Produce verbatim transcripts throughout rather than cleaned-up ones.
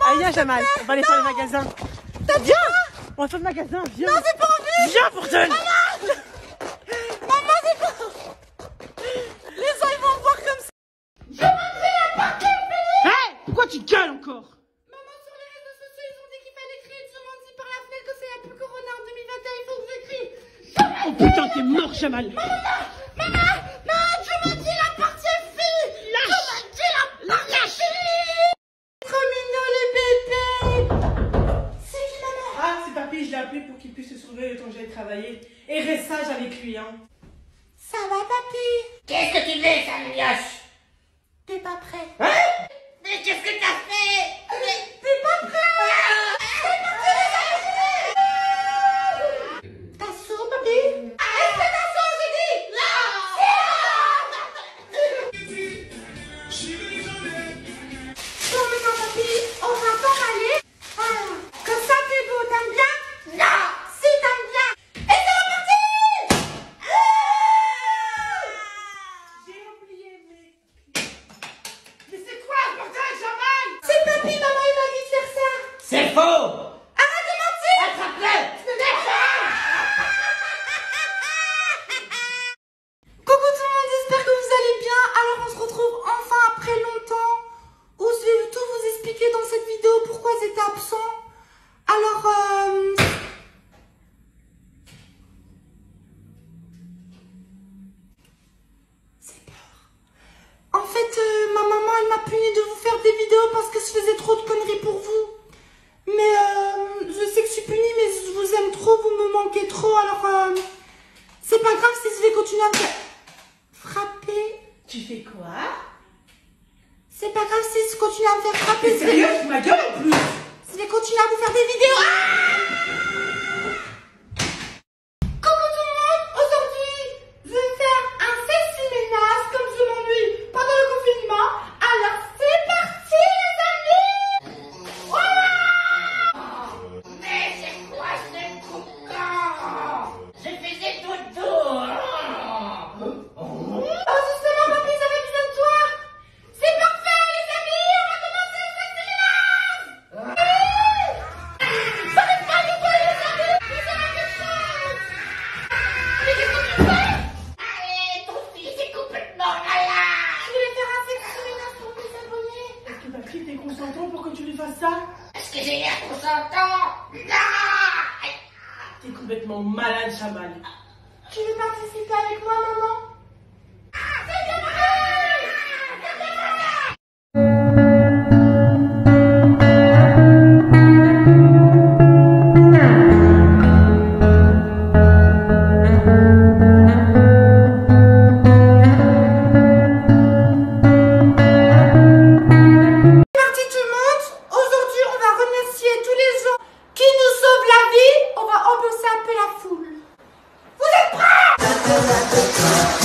Allez, viens, Jamal, on va aller faire le magasin. Viens, on va faire le magasin, viens. Non, j'ai pas envie. Viens, Pourtel. Maman, maman, j'ai pas. Les gens, ils vont me voir comme ça. Je m'en vais à partir, Philippe. Hé, pourquoi tu gueules encore? Maman, sur les réseaux sociaux, ils ont dit qu'il fallait crier. Tout le monde dit par la fenêtre que c'est la plus corona en deux mille vingt et un. Il faut que je crie. Oh putain, t'es mort, Jamal. Maman, maman, non, je m'en dis la partie fille. Lâche. Je m'en dis la partie fille. Trop mignon, les bébés. C'est qui, maman? Ah, c'est papy, je l'ai appelé pour qu'il puisse se surveiller le temps que j'allais travailler. Et reste sage avec lui, hein. Ça va, papy? Qu'est-ce que tu fais, sale mioche? T'es pas prêt? Hein? Mais qu'est-ce que t'as fait? Mais... T'es pas prêt? T'es parti, les amis. T'as sourd, papy? Est-ce que t'as sourd, j'ai dit? Bon, maintenant, papy, on va pas aller. Ah, comme ça, t'es beau, t'aimes bien? Non! Si, t'aimes bien. Et c'est reparti! J'ai oublié mes... Mais c'est quoi, bordel, Jamal? C'est papy, maman, il m'a dit de faire ça. C'est faux! Arrête de mentir! Attrape-le! Coucou tout le monde, j'espère que vous allez bien. Alors on se retrouve enfin après longtemps où je vais tout vous expliquer dans cette vidéo pourquoi j'étais absent. Alors euh... c'est peur. En fait euh, ma maman elle m'a puni de vous faire des vidéos parce que je faisais trop de conneries pour vous. Mais euh, je sais que je suis punie mais je vous aime trop, vous me manquez trop. Alors euh, c'est pas grave si je vais continuer à me faire frapper. Tu fais quoi? C'est pas grave si je continue à me faire frapper. T'es sérieux? Tu ma gueule en plus? Je vais continuer à vous faire des vidéos. Coucou tout le monde. Aujourd'hui, je vais faire un sexy ménage comme je m'ennuie pendant le confinement. Alors c'est parti les amis. Voilà. Mais c'est quoi ce boucan? Je faisais dodo! Oh justement papy, ça va besoin de toi. C'est parfait les amis. On va commencer le sexy ménage. Ça n'est pas du tout les amis. Mais ça va quelque chose. Mais qu'est-ce que tu fais? Allez, ton fils est complètement malade! Je voulais faire un sexy ménage pour mes abonnés. Est-ce que papy t'es consentant pour que tu lui fasses ça? Est-ce que j'ai l'air consentant? Non! T'es complètement malade, Jamal. Tu veux participer avec moi, maman? Merci tout le monde. Aujourd'hui, on va remercier tous les gens qui nous sauvent la vie. On va ambiancer un peu la foule. Vous êtes prêts?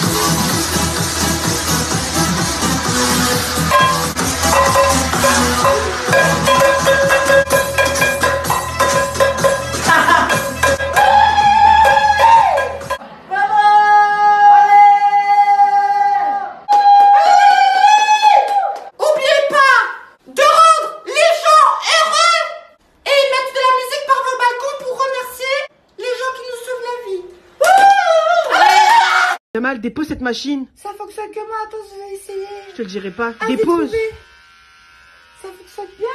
Oubliez pas de rendre les gens heureux et mettre de la musique par vos balcons pour remercier les gens qui nous sauvent la vie. Jamal, dépose cette machine. Ça fonctionne comment? Attends, je vais essayer. Je te le dirai pas. Ah, j'ai Dépose. trouvé. Ça fonctionne bien?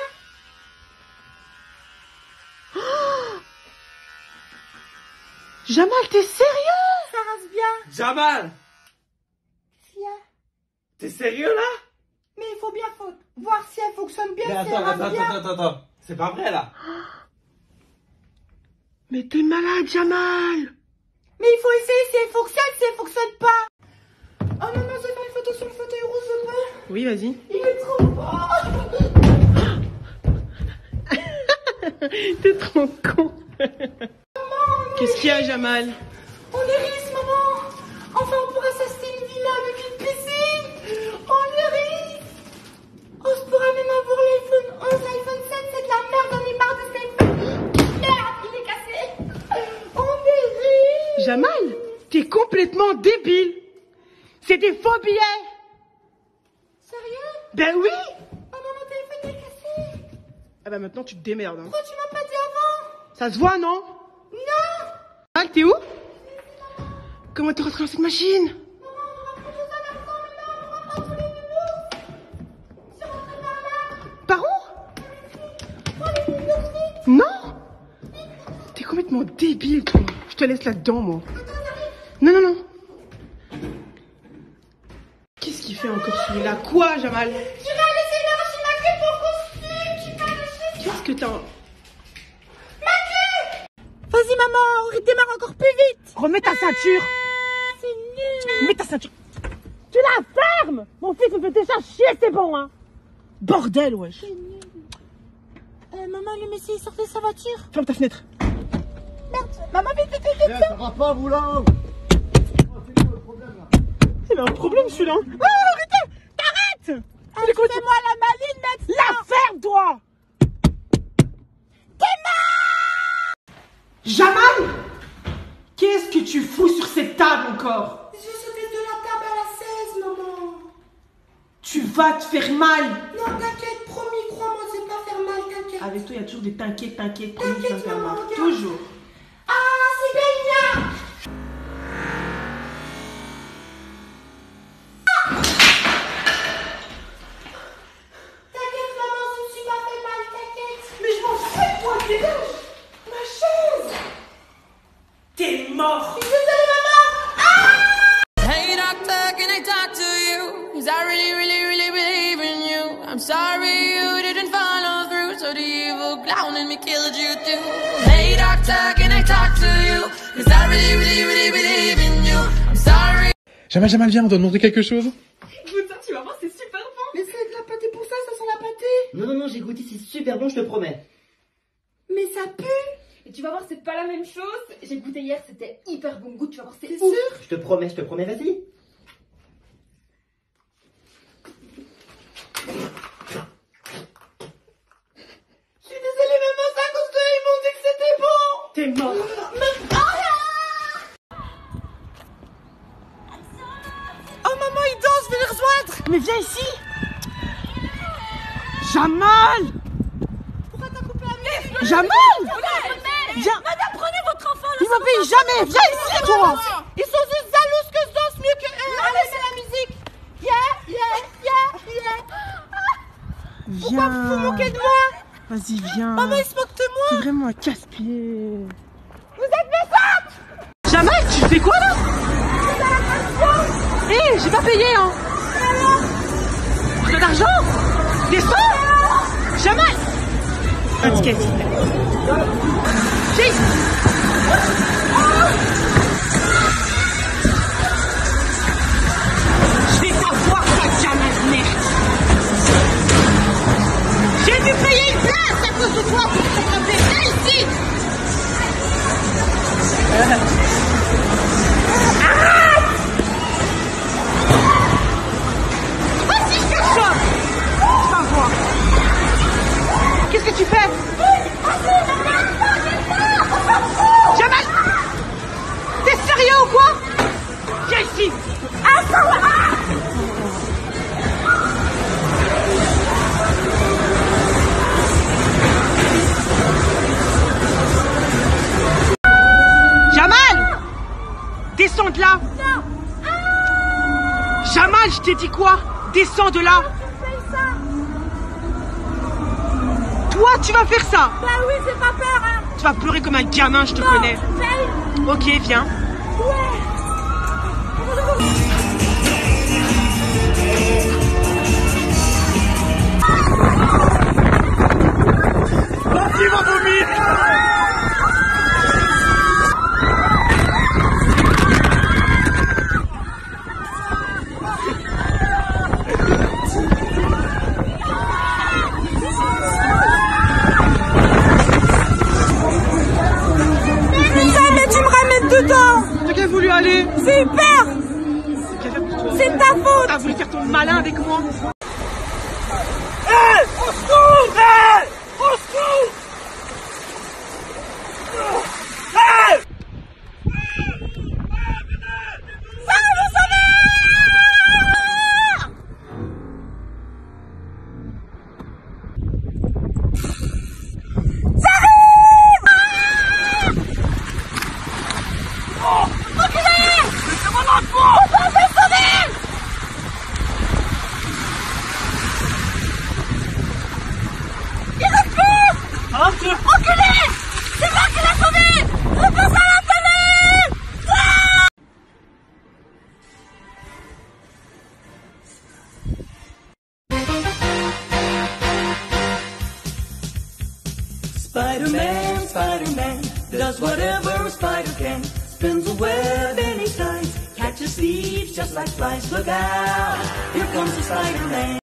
Jamal, t'es sérieux? Ça rase bien. Jamal, Qu'est-ce qu'il y a? t'es sérieux là? Mais il faut bien faut voir si elle fonctionne bien, Mais si elle attends, rase attends, bien. attends, attends, attends. C'est pas vrai là. Mais t'es malade, Jamal. Mais il faut essayer si elle fonctionne, si elle fonctionne pas. Oh non, non, je vais faire une photo sur le fauteuil rouge, je peux. Oui, vas-y. Il est trop fort. T'es trop con. Qu'est-ce qu'il y a, Jamal? On est riche, maman. Enfin, on pourra s'acheter une villa avec une piscine. On est riche. Oh, je pourrais même avoir l'iPhone onze, l'iPhone sept, c'est de la merde. On est marre de cet iPhone. Merde, il est cassé. On est riche. Jamal, t'es complètement débile. C'est des faux billets. Sérieux? Ben oui. Oh non, mon téléphone est cassé. Ah bah maintenant tu te démerdes. Hein. Pourquoi tu m'as pas dit avant? Ça se voit, non? Non. Mal, t'es où? Comment t'es rentré dans cette machine? Par où? Non. T'es complètement débile, toi. Je te laisse là-dedans, moi. Non, non, non. Qu'est-ce qu'il fait encore celui-là? Quoi, Jamal? Tu vas laisser la machine à queue ton costume. Tu vas laisser. Qu'est-ce que t'as? Vas-y maman, démarre encore plus vite. Remets ta ceinture. C'est nul. Mets ta ceinture. Tu la fermes. Mon fils me fait déjà chier, c'est bon, hein. Bordel, wesh. C'est nul. Euh, maman, le messie sort de sa voiture. Ferme ta fenêtre. Merde. Maman, vite, vite, vite, vite. Ça va pas, vous là? C'est un problème, celui-là. Oh, arrêtez. T'arrêtes. Fais-moi la maline maintenant. La ferme, toi. Jamal! Qu'est-ce que tu fous sur cette table encore? Je sautais de la table à la seize, maman. Tu vas te faire mal. Non, t'inquiète, promis, crois-moi, c'est pas faire mal, t'inquiète. Avec toi, il y a toujours des t'inquiètes, t'inquiètes, promis, T'inquiète, ça va faire maman, mal. regarde. Toujours. Ah, c'est bien. T'inquiète, maman, je ne suis pas fait mal, t'inquiète. Mais je m'en fous de toi, dégage. Ma chaise. T'es mort. Désolée, maman. Hey doctor, can I talk to you? Cause I really, really, really believe in you. I'm sorry you didn't follow through, so the evil clown in me killed you too. Hey doctor, can I talk to you? Cause I really, really, really believe in you. I'm sorry. Jamal, Jamal, viens, on doit demander quelque chose. Goûte ça, tu vas voir, c'est super bon. Mais c'est de la pâté pour ça, ça sent la pâté. Non, non, non, j'ai goûté, c'est super bon, je te promets. Mais ça pue. Et tu vas voir, c'est pas la même chose. J'ai goûté hier, c'était hyper bon goût. Tu vas voir, c'est T'es ouf. sûr? Je te promets, je te promets, vas-y. Je suis désolée, maman, c'est à cause d'eux, ils m'ont dit que c'était bon. T'es mort. Oh, maman, ils dansent, venez les rejoindre. Mais viens ici. Jamal. Pourquoi t'as coupé la musique? Jamal. Viens. Madame, prenez votre enfant, là. Ils m'obéissent jamais. Viens ici, toi. Ils sont juste jaloux que je danse mieux que eux. Allez, c'est la musique. Yeah, yeah, yeah, yeah. Pourquoi vous vous moquez de moi? Vas-y, viens. Maman, ils se moquent de C'est moi. vraiment un casse-pied. Vous êtes méchante. Jamal, tu fais quoi là? Hé, hey, j'ai pas payé, hein. De l'argent? Descends. Jamal. Un ticket, s'il te plaît. Viens ici. Je vais t'avoir, ta Jamal, merde. J'ai dû payer une place à cause de toi pour te frapper. Viens ici. Arrête. Vas-y, je te chope. Tu vas voir. Qu'est-ce que tu fais? Jamal, t'es sérieux ou quoi? Viens ici. Jamal, descends de là. Jamal, je t'ai dit quoi? Descends de là. Toi, tu vas faire ça? Bah oui, c'est pas peur, hein. Tu vas pleurer comme un gamin, je te connais. Paye. Ok, viens. Qui va vomir? Mais tu me ramènes dedans. T'as qu'à voulu aller. C'est hyper. Qu'à faire pour toi? C'est ta faute. T'as voulu faire ton malin avec moi. Hé! Au secours! Hé! Au secours! Hé! Spider-Man, Spider-Man, does whatever a spider can. Spins a web any size, catches thieves just like flies. Look out, here comes the Spider-Man.